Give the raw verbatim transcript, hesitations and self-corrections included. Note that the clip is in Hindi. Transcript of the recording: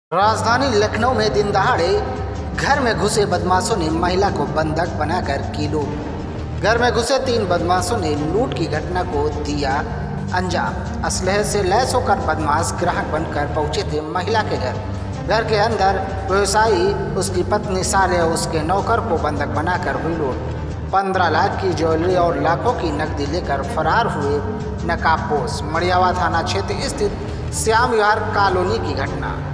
राजधानी लखनऊ में दिन दहाड़े घर में घुसे बदमाशों ने महिला को बंधक बनाकर की लूट। घर में घुसे तीन बदमाशों ने लूट की घटना को दिया अंजाम। असलहे से लैस होकर बदमाश ग्राहक बनकर पहुंचे थे महिला के घर। घर के अंदर व्यवसायी, उसकी पत्नी साले और उसके नौकर को बंधक बनाकर हुई लूट। पंद्रह लाख की ज्वेलरी और लाखों की नकदी लेकर फरार हुए नकाबपोश। मड़ियावा थाना क्षेत्र स्थित श्याम विहार कॉलोनी की घटना।